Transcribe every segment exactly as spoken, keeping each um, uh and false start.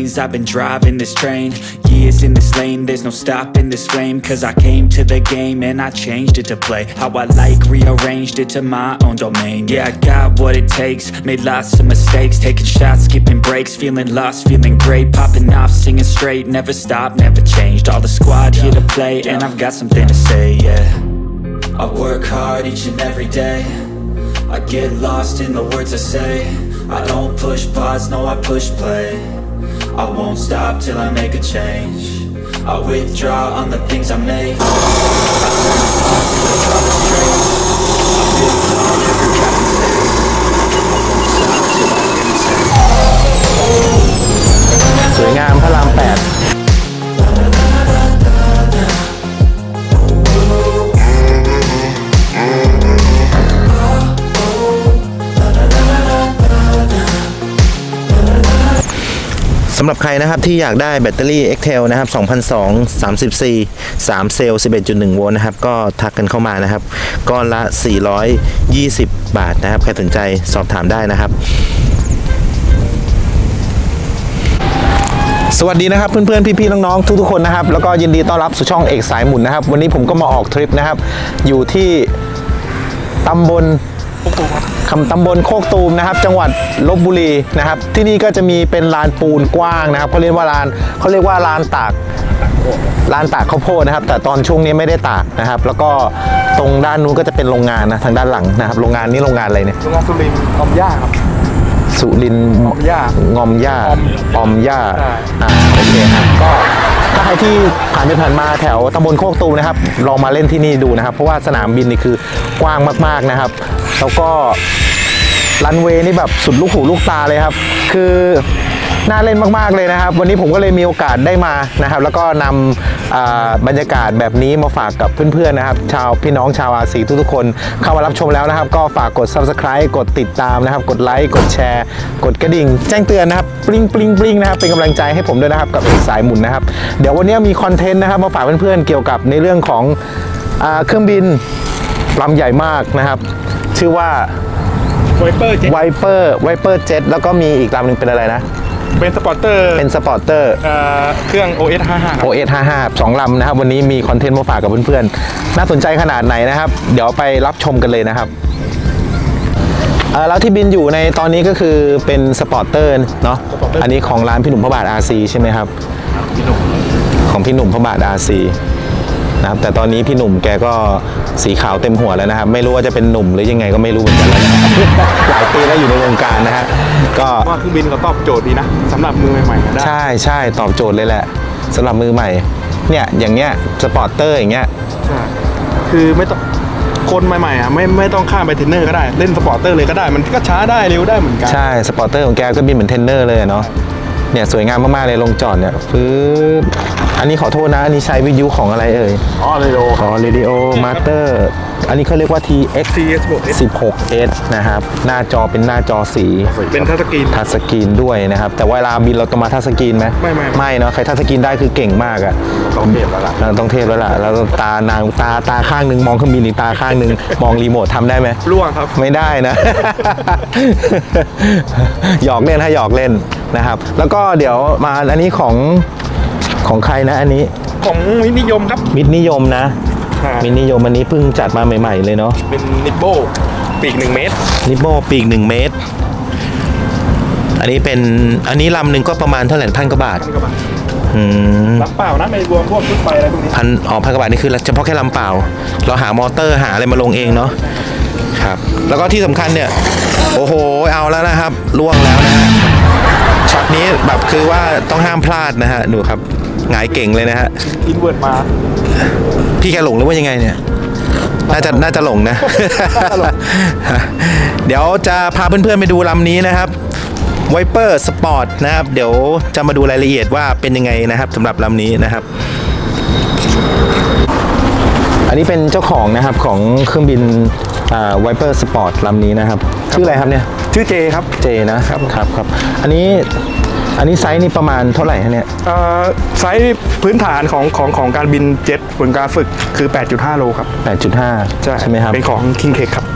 things. I've been driving this train, years in this lane. There's no stopping this flame, cause I came to the game and I changed it to play how I like, rearranged it to my own domain. Yeah, I got what it takes, made lots of mistakes, taking shots, skipping breaks, feeling lost, feeling great, popping off, singing straight, never stopped, never changed. All the squad here to play, and I've got something to say, yeah. I work hard each and every day, I get lost in the words I say. I don't push pause, no I push play. I won't stop till I make a change. I withdraw on the things I make. I turn apart till I draw the straight. I feel calm, never got mistakes. I won't stop till I get a change. สวยงามพระรามแปดสำหรับใครนะครับที่อยากได้แบตเตอรี่ เอ็กเทล นะครับ สองพันสองร้อย สามสิบสี่ สามเซลล์ สิบเอ็ดจุดหนึ่ง โวลต์นะครับก็ทักกันเข้ามานะครับก้อนละ สี่ร้อยยี่สิบ บาทนะครับใครสนใจสอบถามได้นะครับสวัสดีนะครับเพื่อนๆพี่ๆน้องๆทุกๆคนนะครับแล้วก็ยินดีต้อนรับสู่ช่องเอกสายหมุนนะครับวันนี้ผมก็มาออกทริปนะครับอยู่ที่ตำบลคำตำบลโคกตูมนะครับจังหวัดลพบุรีนะครับที่นี่ก็จะมีเป็นลานปูนกว้างนะครับเขาเรียกว่าลานเขาเรียกว่าลานตากลานตากข้าวโพดนะครับแต่ตอนช่วงนี้ไม่ได้ตากนะครับแล้วก็ตรงด้านนู้นก็จะเป็นโรงงานนะทางด้านหลังนะครับโรงงานนี้โรงงานอะไรเนี่ยโรงงานสุรินทร์อมย่าครับสุรินทร์อมย่างอมย่าอมย่าอ่าโอเคครับก็ถ้าใครที่ผ่านไปผ่านมาแถวตำบลโคกตูมนะครับลองมาเล่นที่นี่ดูนะครับเพราะว่าสนามบินนี่คือกว้างมากๆนะครับแล้วก็รันเวย์นี่แบบสุดลูกหูลูกตาเลยครับคือน่าเล่นมากๆเลยนะครับวันนี้ผมก็เลยมีโอกาสได้มานะครับแล้วก็นำบรรยากาศแบบนี้มาฝากกับเพื่อนๆนะครับชาวพี่น้องชาวอาซีทุกๆคนเข้ามารับชมแล้วนะครับก็ฝากกด ซับสไครบ์ กดติดตามนะครับกดไลค์กดแชร์กดกระดิ่งแจ้งเตือนนะครับปริ้งปริ้งปริ้งนะครับเป็นกำลังใจให้ผมด้วยนะครับกับสายหมุนนะครับเดี๋ยววันนี้มีคอนเทนต์นะครับมาฝากเพื่อนๆเกี่ยวกับในเรื่องของเครื่องบินลำใหญ่มากนะครับชื่อว่าไวเปอร์เจ็ตไวเปอร์ไวเปอร์เจ็ตแล้วก็มีอีกลำหนึ่งเป็นอะไรนะเป็นสปอร์เตอร์เป็นสปอร์เตอร์เครื่อง โอ เอส ห้าสิบห้าโอ เอส ห้าสิบห้า สองลำนะครับวันนี้มีคอนเทนต์มาฝากกับเพื่อนๆน่าสนใจขนาดไหนนะครับเดี๋ยวไปรับชมกันเลยนะครับแล้วที่บินอยู่ในตอนนี้ก็คือเป็นสปอร์เตอร์เนาะอันนี้ของร้านพี่หนุ่มพระบาท อาร์ ซี ใช่ไหมครับของพี่หนุ่มพระบาท อาร์ ซีนะครับแต่ตอนนี้พี่หนุ่มแกก็สีขาวเต็มหัวแล้วนะครับไม่รู้ว่าจะเป็นหนุ่มหรือยังไงก็ไม่รู้เหมือนกันแล้วหลายปีแล้วอยู่ในวงการนะฮะก็ว่าเครื่องบินก็ตอบโจทย์ดีนะสำหรับมือใหม่ๆได้ใช่ใช่ตอบโจทย์เลยแหละสำหรับมือใหม่เนี่ยอย่างเงี้ยสปอร์เตอร์อย่างเงี้ยใช่คือไม่ต้องคนใหม่ๆอ่ะไม่ไม่ต้องข้ามไปเทรนเนอร์ก็ได้เล่นสปอร์เตอร์เลยก็ได้มันก็ช้าได้เร็วได้เหมือนกันใช่สปอร์เตอร์ของแกก็บินเหมือนเทรนเนอร์เลยเนาะเนี่ยสวยงามมากๆเลยลงจอดเนี่ยฟื้นอันนี้ขอโทษนะอันนี้ใช้วิทยุของอะไรเอ่ยอ๋อเรดิโออ๋อเรดิโอมาสเตอร์อันนี้เขาเรียกว่า ที เอ็กซ์ สิบหก เอส นะครับหน้าจอเป็นหน้าจอสีเป็นทัชสกรีนทัชสกรีนด้วยนะครับแต่เวลาบินเราต้องมาทัชสกรีนไหมไม่ไม่ไม่เนาะใครทัชสกรีนได้คือเก่งมากอ่ะต้องเทพแล้วล่ะต้องเทพแล้วล่ะแล้วตานางตาตาข้างหนึ่งมองเครื่องบินอีกตาข้างหนึ่งมองรีโมททำได้ไหมล่วงครับไม่ได้นะหยอกเล่นให้หยอกเล่นนะครับแล้วก็เดี๋ยวมาอันนี้ของของใครนะอันนี้ของมิตรนิยมครับมิตรนิยมนะมิตรนิยมอันนี้เพิ่งจัดมาใหม่ๆเลยเนาะเป็นนิโบปีกหนึ่งเมตรนิโบปีกหนึ่งเมตรอันนี้เป็นอันนี้ลำหนึ่งก็ประมาณเท่าไหร่พันกว่าบาทลำเปล่านะไม่รวมพวกชุดไฟอะไรพวกนี้พันอ๋อพันกว่าบาทนี่คือเฉพาะแค่ลำเปล่าเราหามอเตอร์หาอะไรมาลงเองเนาะครับแล้วก็ที่สำคัญเนี่ยโอ้โหเอาแล้วนะครับล่วงแล้วนะฮะช็อตนี้แบบคือว่าต้องห้ามพลาดนะฮะดูครับหงายเก่งเลยนะฮะอินเวิร์ดมาพี่แกหลงหรือว่ายังไงเนี่ยน่าจะน่าจะหลงนะเดี๋ยวจะพาเพื่อนๆไปดูลำนี้นะครับไวเปอร์สปอร์ตนะครับเดี๋ยวจะมาดูรายละเอียดว่าเป็นยังไงนะครับสำหรับลำนี้นะครับอันนี้เป็นเจ้าของนะครับของเครื่องบินไวเปอร์สปอร์ตลำนี้นะครับชื่ออะไรครับเนี่ยชื่อเจครับเจนะครับครับครับอันนี้อันนี้ไซส์นี่ประมาณเท่าไหร่ฮะเนี่ยไซส์พื้นฐานของของของการบินเจ็ตผลการฝึกคือ แปดจุดห้า โลครับแปดจุดห้าใช่ใช่ไหมครับเป็นของ King Cake ครับ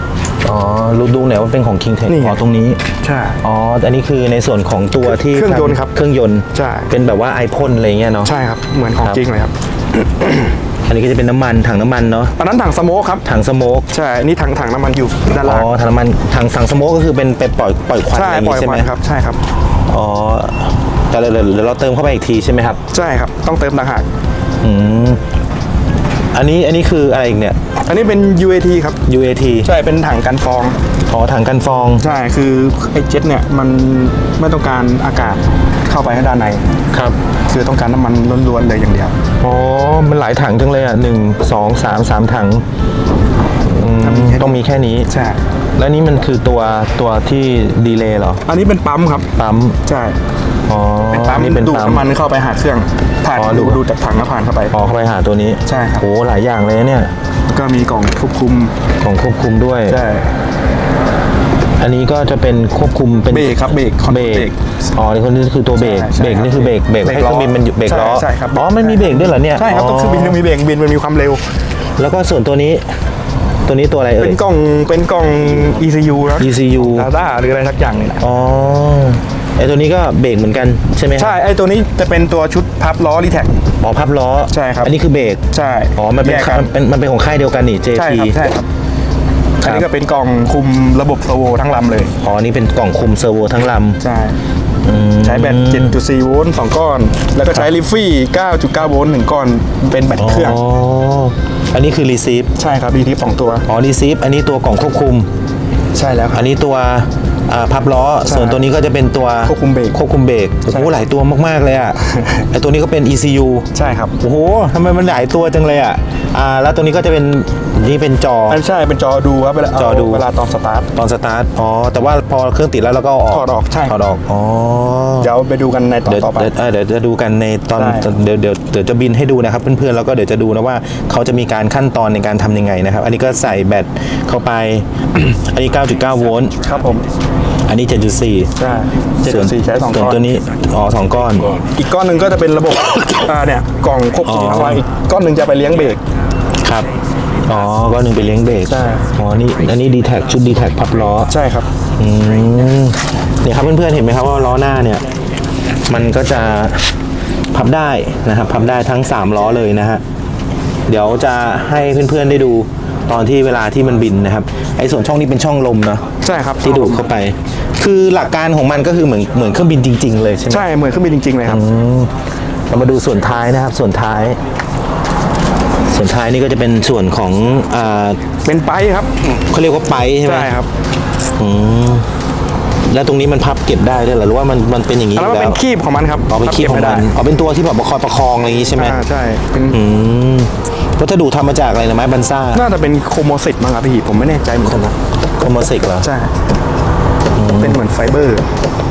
อ๋อรู้ดูไหนว่าเป็นของ King Tech นี่อ๋อตรงนี้ใช่อ๋ออันนี้คือในส่วนของตัวที่เครื่องยนต์ครับเครื่องยนต์ใช่เป็นแบบว่าไอพ่นอะไรเงี้ยเนาะใช่ครับเหมือนของจริงเลยครับอันนี้ก็จะเป็นน้ำมันถังน้ำมันเนาะอันนั้นถังสโมกครับถังสโมกใช่นี่ถังถังน้ำมันอยู่ด้านล่างอ๋อถังน้ำมันถังถังสโมกก็คือเป็นไปปล่อยปล่อยควันอะไรอย่างงี้ใช่ไหมครับใช่ครับอ๋อแต่เดี๋ยวเราเติมเข้าไปอีกทีใช่ไหมครับใช่ครับต้องเติมต่างหากอืมอันนี้อันนี้คืออะไรอีกเนี่ยอันนี้เป็น ยู เอ ที ครับยู เอ ทีใช่เป็นถังกันฟองอ๋อถังกันฟองใช่คือไอ้เจ็ตเนี่ยมันไม่ต้องการอากาศเข้าไปให้ด้านในครับคือต้องการน้ำมันล้วนๆเลยอย่างเดียวอ๋อมันหลายถังจังเลยอ่ะหนึ่งสองสามสามถังต้องมีแค่นี้ใช่แล้วนี่มันคือตัวตัวที่ดีเลย์เหรออันนี้เป็นปั๊มครับปั๊มใช่อ๋อเป็นปั๊มนี่เป็นดูดน้ำมันเข้าไปหาเครื่องผ่านดูดูจากถังแล้วผ่านเข้าไปอ๋อเข้าไปหาตัวนี้ใช่ครับโอ้หลายอย่างเลยเนี่ยก็มีกล่องควบคุมกล่องควบคุมด้วยใช่อันนี้ก็จะเป็นควบคุมเป็นเบรกครับเบรกเบรกอ๋อนี่คนนี้คือตัวเบรกเบรกนี่คือเบรกเบรกให้เครื่องบินมันเบรกล้อใช่ครับอ๋อมันมีเบรกด้วยเหรอเนี่ยใช่ครับต้องเครื่องบินมันมีเบรกบินมันมีความเร็วแล้วก็ส่วนตัวนี้ตัวนี้ตัวอะไรเอ่ยเป็นกล่องเป็นกล่อง อี ซี ยู นะอี ซี ยูดาต้าหรืออะไรสักอย่างนี่แหละอ๋อไอตัวนี้ก็เบรกเหมือนกันใช่ไหมใช่ไอตัวนี้จะเป็นตัวชุดพับล้อรีแท็กอ๋อพับล้อใช่ครับอันนี้คือเบรกใช่อ๋อมันเป็นมันเป็นของค่ายเดียวกันนี่ เจ พีใช่ครับอันนี้ก็เป็นกล่องคุมระบบเซอร์โวทั้งลำเลยอ๋อนี่เป็นกล่องคุมเซอร์โวทั้งลำใช่ใช้แบต เจ็ดจุดสี่ โวลต์สองก้อนแล้วก็ใช้ลิฟฟี่ เก้าจุดเก้า โวลต์หนึ่งก้อนเป็นแบตเครื่องอ๋ออันนี้คือรีซีฟใช่ครับรีซีฟสองตัวอ๋อรีซีฟอันนี้ตัวกล่องควบคุมใช่แล้วอันนี้ตัวพับล้อส่วนตัวนี้ก็จะเป็นตัวควบคุมเบรกควบคุมเบรกโอ้โหหลายตัวมากๆเลยอ่ะไอตัวนี้ก็เป็น อี ซี ยูใช่ครับโอ้โหทำไมมันหลายตัวจังเลยอ่ะอ่าแล้วตัวนี้ก็จะเป็นนี่เป็นจอใช่เป็นจอดูครับเวลาจอดูเวลาตอนสตาร์ทตอนสตาร์ทอ๋อแต่ว่าพอเครื่องติดแล้วเราก็ออกถอดออกใช่ถอดออกอ๋อเดี๋ยวไปดูกันในตอนต่อไปเดี๋ยวจะดูกันในตอนเดี๋ยวเดี๋ยวเดี๋ยวจะบินให้ดูนะครับเพื่อนๆแล้วก็เดี๋ยวจะดูนะว่าเขาจะมีการขั้นตอนในการทำยังไงนะครับอันนี้ก็ใส่แบตเข้าไป อันนี้ เก้าจุดเก้า โวลต์ครับผมอันนี้ เจ็ดจุดสี่ใช่ เจ็ดจุดสี่ ใช้สองก้อนตัวนี้อ๋อสองก้อนอีกก้อนหนึ่งก็จะเป็นระบบอ่าเนี่ยกล่องควบคุมเอาไว้อีกก้อนหนึ่งจะไปเลี้ยงเบรกครับอ๋อก้อนหนึ่งไปเลี้ยงเบรกใช่อ๋อนี่อันนี้ ดี แท็ก ชุด ดี แท็ก พับล้อใช่ครับอืมเนี่ยครับเพื่อนๆเห็นไหมครับว่าล้อหน้าเนี่ยมันก็จะพับได้นะครับพับได้ทั้งสามล้อเลยนะฮะเดี๋ยวจะให้เพื่อนๆได้ดูตอนที่เวลาที่มันบินนะครับไอ้ส่วนช่องนี้เป็นช่องลมเนาะใช่ครับที่ดูดเข้าไปคือหลักการของมันก็คือเหมือนเหมือนเครื่องบินจริงๆเลยใช่ไหมใช่เหมือนเครื่องบินจริงๆเลยครับเรามาดูส่วนท้ายนะครับส่วนท้ายส่วนท้ายนี่ก็จะเป็นส่วนของอ่าเป็นไปครับเขาเรียกว่าไปใช่ไหมใช่ครับอืมแล้วตรงนี้มันพับเก็บได้ด้วยหรือว่ามันมันเป็นอย่างนี้แล้วมันเป็นคีบของมันครับอ๋อเป็นคีบของมันอ๋อเป็นตัวที่แบบคอยประคองอะไรอย่างนี้ใช่ไหมอ่าใช่อืมวัสดุทำมาจากอะไรนะไม้บันซ่าน่าจะเป็นโคโมซิตมั้งครับพี่ผมไม่แน่ใจเหมือนกันนะโคโมซิตเหรอใช่เป็นเหมือนไฟเบอร์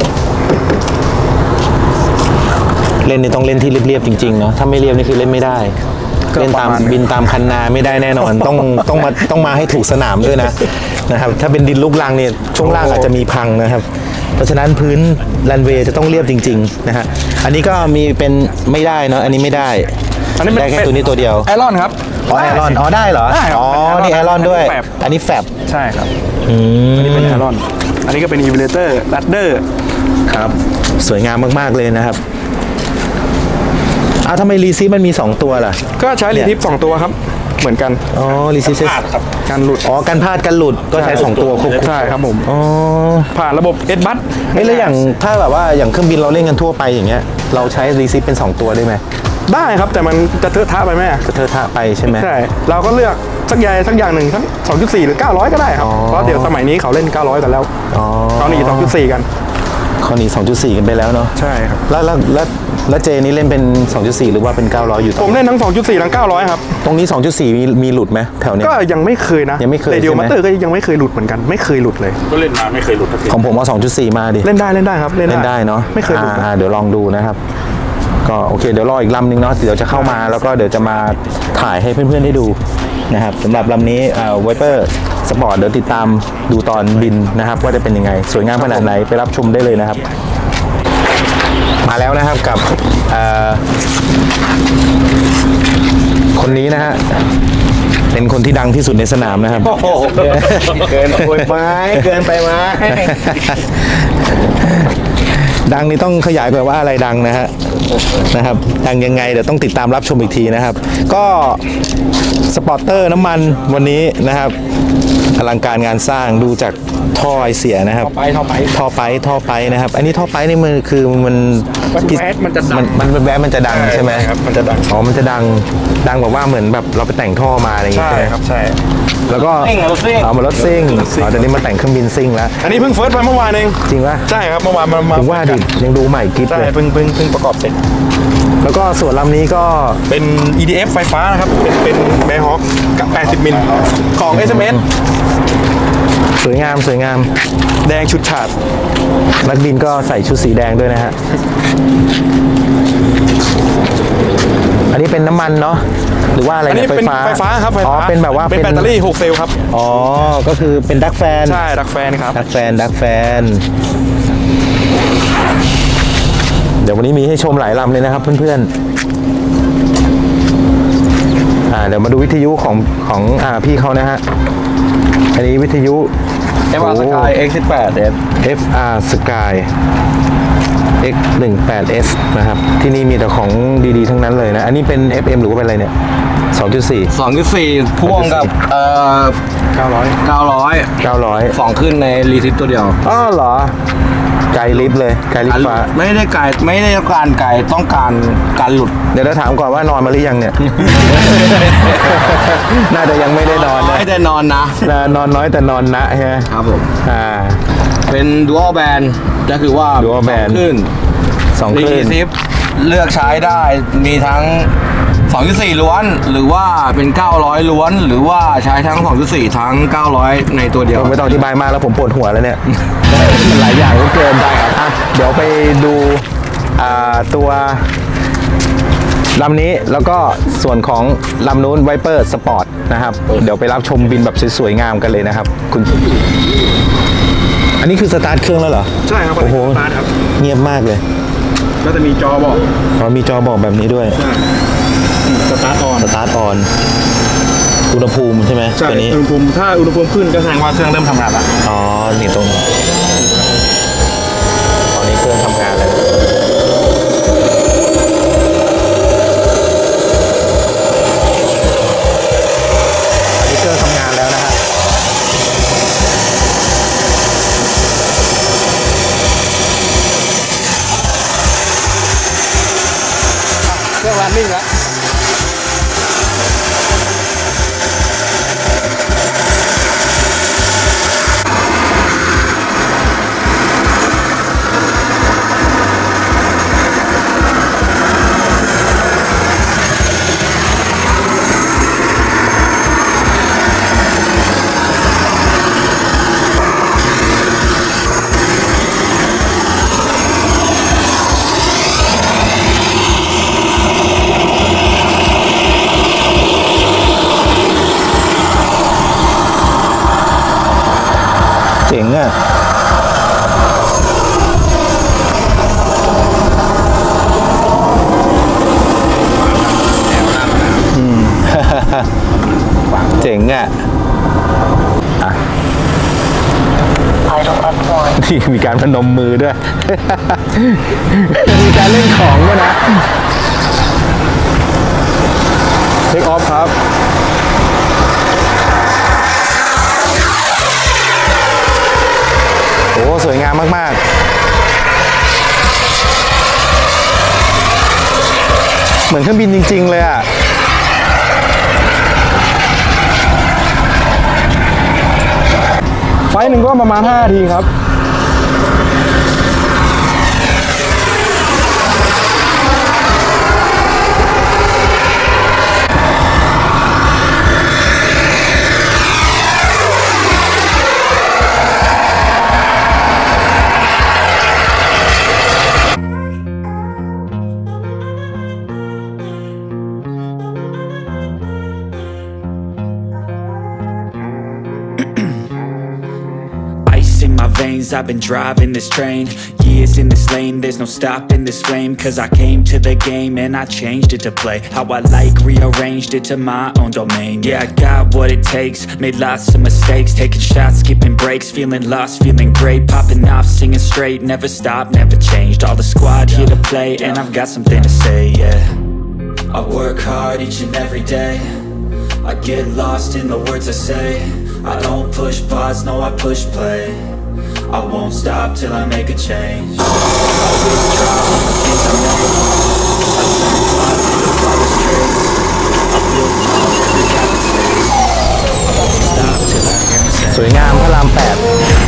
เล่นนี่ต้องเล่นที่เรียบๆจริงๆเนาะถ้าไม่เรียบนี่คือเล่นไม่ได้เล่นตามบินตามคันนาไม่ได้แน่นอนต้องต้องมาต้องมาให้ถูกสนามด้วยนะนะครับถ้าเป็นดินลูกรังเนี่ยช่วงล่างอาจจะมีพังนะครับเพราะฉะนั้นพื้นรันเวย์จะต้องเรียบจริงๆนะฮะอันนี้ก็มีเป็นไม่ได้เนาะอันนี้ไม่ได้อันนี้ได้แค่ตัวนี้ตัวเดียวไอรอนครับอ๋อไอรอนอ๋อได้เหรออ๋อนี่ไอรอนด้วยอันนี้แฟบใช่ครับอืมอันนี้เป็นไอรอนอันนี้ก็เป็นอีเวเลเตอร์ลัดเดอร์ครับสวยงามมากๆเลยนะครับอ้าวทำไมรีซีฟมันมีสองตัวล่ะก็ใช้รีซีฟสองตัวครับเหมือนกันอ๋อรีซีฟการหลุดอ๋อการพลาดการหลุดก็ใช้สองตัวควบใช่ครับผมอ๋อผ่านระบบเอ็ดบัสไม่เลยอย่างถ้าแบบว่าอย่างเครื่องบินเราเล่นกันทั่วไปอย่างเงี้ยเราใช้รีซีฟเป็นสองตัวได้ไหมได้ครับแต่มันจะเทอะทะไปไหมจะเทอะทะไปใช่ไหมใช่เราก็เลือกสักใหญ่สักอย่างหนึ่งทั้ง สองจุดสี่ หรือเก้าร้อยก็ได้ครับเพราะเดี๋ยวสมัยนี้เขาเล่นเก้าร้อยกันแล้วเขาหนี สองจุดสี่ กันเขาหนี สองจุดสี่ กันไปแล้วเนาะใช่ครับแล้วแล้วแล้วแล้วเจนี่เล่นเป็น สองจุดสี่ หรือว่าเป็นเก้าร้อยอยู่ผมเล่นทั้ง สองจุดสี่ ทั้งเก้าร้อยครับตรงนี้ สองจุดสี่ มีมีหลุดไหมแถวนี้ก็ยังไม่เคยนะยังไม่เคยเรดิโอมาสเตอร์ก็ยังไม่เคยหลุดเหมือนกันไม่เคยหลุดเลยก็เล่นมาไม่เคยหลุดของผมเอา สองจุดสี่ มาดิเล่นได้เล่นได้ครับเล่นได้เนาะไม่เคยหลุดอ่าเดี๋ยวลองดูนะครับก็โอเคเดี๋ยวรออีกลำนึงเนาะเดี๋ยวจะเข้ามาแล้วก็เดี๋ยวจะมาถ่ายให้เพื่อนๆได้ดูนะครับสำหรับลำนี้ไวเปอร์สปอร์ตเดี๋ยวติดตามดูตอนบินนะครับว่าจะเป็นยังไงสวยงามขนาดไหนไปรับชมได้เลยนะครับมาแล้วนะครับกับคนนี้นะฮะไหเป็นคนที่ดังที่สุดในสนามนะครับโอ้โหเกินไปไหมเกินไปไหมดังนี่ต้องขยายไปว่าอะไรดังนะฮะนะครับดังยังไงเดี๋ยวต้องติดตามรับชมอีกทีนะครับ ก็สปอร์เตอร์น้ำมันวันนี้นะครับอลังการงานสร้างดูจากท่อไอเสียนะครับไปท่อไปท่อไปท่อไปนะครับ อันนี้ท่อไปนี่มันคือมันแวสมันจะดังมันมันแวสมันจะดังใช่ไหมครับมันจะดังอ๋อมันจะดังดังแบบว่าเหมือนแบบเราไปแต่งท่อมาอะไรอย่างเงี้ยใช่ใช่ไหมครับใช่แล้วก็ซิ่งรถซิ่งเอามารถซิ่งอ๋อเดี๋ยวนี้มาแต่งเครื่องบินซิ่งแล้วอันนี้เพิ่งเฟิร์สไปเมื่อวานเองจริงป่ะใช่ครับเมื่อวานมามาถึงว่าดิยังดูใหม่กิ๊บใช่เลยเพิ่งเพิ่งเพิ่งประกอบเสร็จแล้วก็ส่วนลำนี้ก็เป็น อี ดี เอฟ ไฟฟ้านะครับ เป็นเป็นแบร์ฮอคกับแปดสิบมิลของ เอส เอ็ม เอสสวยงามสวยงามแดงชุดฉาดนักบินก็ใส่ชุดสีแดงด้วยนะฮะอันนี้เป็นน้ำมันเนาะหรือว่าอะไรอันนี้เนี่ยไฟเป็นฟ้าไฟฟ้าครับไฟอ๋อฟ้าเป็นแบบว่าเป็นแบตเตอรี่หกเซลล์ครับอ๋อก็คือเป็นดักแฟนใช่ดักแฟนครับดักแฟนดักแฟนเดี๋ยววันนี้มีให้ชมหลายลำเลยนะครับเพื่อนๆอ่าเดี๋ยวมาดูวิทยุของของอ่าพี่เขานะฮะอันนี้วิทยุเอฟ อาร์ Sky เอ็กซ์ สิบแปด เอสเอฟ อาร์ Sky เอ็กซ์ สิบแปด เอส นะครับที่นี่มีแต่ของดีๆทั้งนั้นเลยนะอันนี้เป็น เอฟ เอ็ม หรือว่าเป็นอะไรเนี่ย สองจุดสี่สองจุดสี่พ่วงกับเอ่อเก้าร้อยเก้าร้อยเก้าร้อยสองขึ้นในรีทิปตัวเดียวอ้อเหรอไกลลิฟต์เลยไกลลิฟต์ฟ้าไม่ได้ไกลไม่ได้ต้องการไกลต้องการการหลุดเดี๋ยวเราถามก่อนว่านอนมาหรือยังเนี่ย น่าจะยังไม่ได้นอนนะไม่ได้นอนนะน่านอนน้อยแต่นอนนะใช่ไหมครับผมอ่าเป็นดูอัลแบนก็คือว่า Dual band สองขึ้นสองครีลื่นทิปเลือกใช้ได้มีทั้ง สองจุดสี่ ล้วนหรือว่าเป็น เก้าร้อย ล้วน หรือว่าใช้ทั้ง สองจุดสี่ ทั้ง เก้าร้อย ในตัวเดียวผมไม่ต้องอธิบายมากแล้วผมปวดหัวแล้วเนี่ย มันหลายอย่างเหลือเกินได้ครับอ่ะเดี๋ยวไปดูอ่าตัวลำนี้แล้วก็ส่วนของลำนู้น Viper Sport นะครับ เดี๋ยวไปรับชมบินแบบสวยๆงามกันเลยนะครับ คุณอันนี้คือสตาร์ทเครื่องแล้วเหรอใช่ครับโอ้โหสตาร์ทครับเงียบมากเลยก็จะมีจอบอกอ๋อมีจอบอกแบบนี้ด้วยสตาร์ทออนสตาร์ทออนอุณหภูมิใช่ไหมใช่ตัวนี้อุณหภูมิถ้าอุณหภูมิขึ้นก็แสดงว่าเครื่องเริ่มทำงานแล้วอ๋อ นี่ตรงนี้ตอนนี้เครื่องทำงานแล้วอันนี้เครื่องทำงานแล้วนะฮะเครื่องรันนิ่งแล้วเจ๋งอ่ะ อืม เจ๋งอ่ะ อ่ะนี่มีการพนมมือด้วย มีการเล่นของด้วยนะเทคออฟครับโอ้สวยงามมาก ๆ เหมือนเครื่องบินจริง ๆ เลยอ่ะไฟล์หนึ่งก็ประมาณห้านาทีครับ Ice in my veins, I've been driving this train. Years Years in this lane, there's no stopping this flame. Cause I came to the game and I changed it to play how I like, rearranged it to my own domain. Yeah, I got what it takes, made lots of mistakes, taking shots, skipping breaks, feeling lost, feeling great, popping off, singing straight, never stopped, never changed. All the squad here to play, and I've got something to say, yeah. I work hard each and every day, I get lost in the words I say. I don't push pause, no I push play. I won't stop till I make a change. I withdraw from the things I made. I turn flaws into flawless traits. I build tall every gap in space. I won't stop till I hear 'em say สวยงามพระรามแปด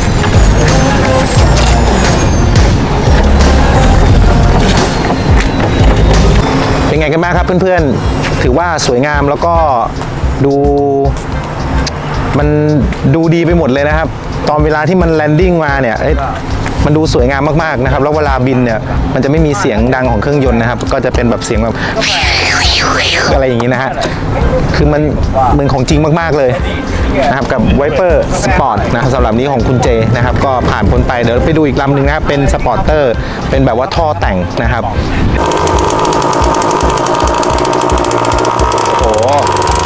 เป็นไงกันบ้างครับเพื่อนๆถือว่าสวยงามแล้วก็ดูมันดูดีไปหมดเลยนะครับตอนเวลาที่มันแลนดิ้งมาเนี่ยมันดูสวยงามมากๆนะครับแล้วเวลาบินเนี่ยมันจะไม่มีเสียงดังของเครื่องยนต์นะครับก็จะเป็นแบบเสียงแบบอะไรอย่างนี้นะฮะคือมันเหมือนของจริงมากๆเลยนะครับกับ Viper Sport นะครับสำหรับนี้ของคุณเจนะครับก็ผ่านพ้นไปเดี๋ยวไปดูอีกลำหนึ่งนะครับเป็น Sporter เป็นแบบว่าท่อแต่งนะครับโอ้โห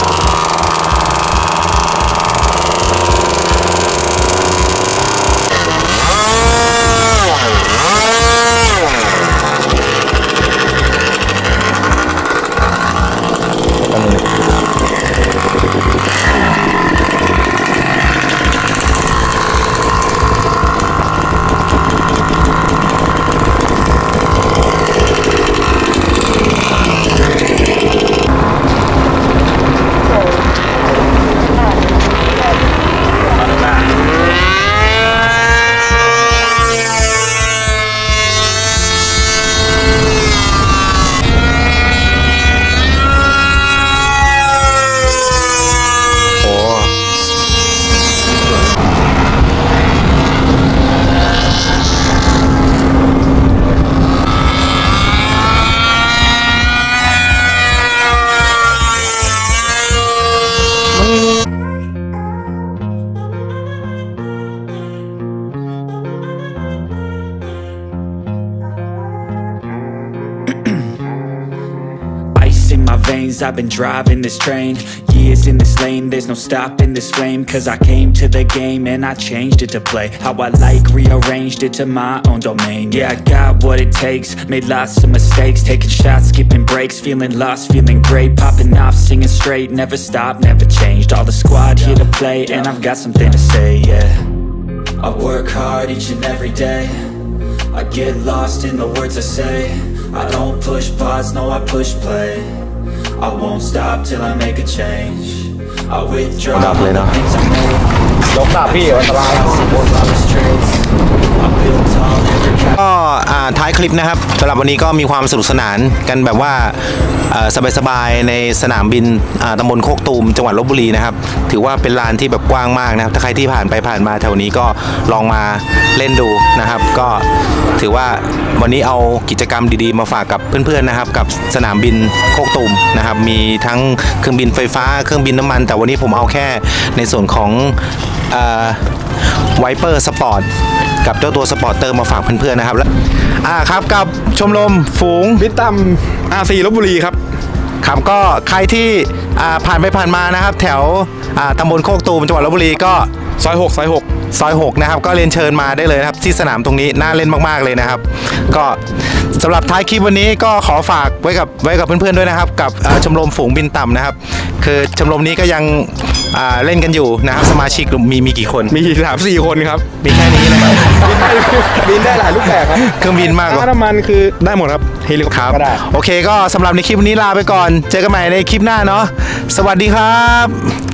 in my veins, I've been driving this train. Years in this lane, there's no stopping this flame. Cause I came to the game and I changed it to play how I like, rearranged it to my own domain. Yeah, I got what it takes, made lots of mistakes, taking shots, skipping breaks, feeling lost, feeling great, popping off, singing straight, never stopped, never changed. All the squad here to play, and I've got something to say, yeah. I work hard each and every day, I get lost in the words I say. I don't push pause, no I push play. I won't stop till I make a change. I withdraw from the things I made. ยกดาบพี่อันตรายก็ท้ายคลิปนะครับสำหรับวันนี้ก็มีความสนุกสนานกันแบบว่าสบายๆในสนามบินตำบลโคกตูมจังหวัดลพบุรีนะครับถือว่าเป็นลานที่แบบกว้างมากนะครับถ้าใครที่ผ่านไปผ่านมาแถวนี้ก็ลองมาเล่นดูนะครับก็ถือว่าวันนี้เอากิจกรรมดีๆมาฝากกับเพื่อนๆนะครับกับสนามบินโคกตูมนะครับมีทั้งเครื่องบินไฟฟ้าเครื่องบินน้ำมันแต่วันนี้ผมเอาแค่ในส่วนของViper Sport กับเจ้าตัวสปอร์เตอร์มาฝากเพื่อนๆนะครับแล้วอ่าครับกับชมรมฝูงบินต่ำ อาร์ ซี ลพบุรีครับครับก็ใครที่ผ่านไปผ่านมานะครับแถวตำบลโคกตูมจังหวัดลพบุรีก็ซอยหกซอยหกซอยหกนะครับก็เรียนเชิญมาได้เลยนะครับที่สนามตรงนี้น่าเล่นมากๆเลยนะครับก็สำหรับท้ายคลิปวันนี้ก็ขอฝากไว้กับไว้กับเพื่อนๆด้วยนะครับกับชมรมฝูงบินต่ำนะครับคือชมรมนี้ก็ยังเล่นกันอยู่นะครับสมาชิกมีมีกี่คนมีสามสี่คนครับมีแค่นี้นะครับบินได้หลายรูปแบบครับเครื่องบินมากค่าน้ำมันคือได้หมดครับเฮลิคอปเตอร์ก็ได้โอเคก็สำหรับในคลิปวันนี้ลาไปก่อนเจอกันใหม่ในคลิปหน้าเนาะสวัสดีครับ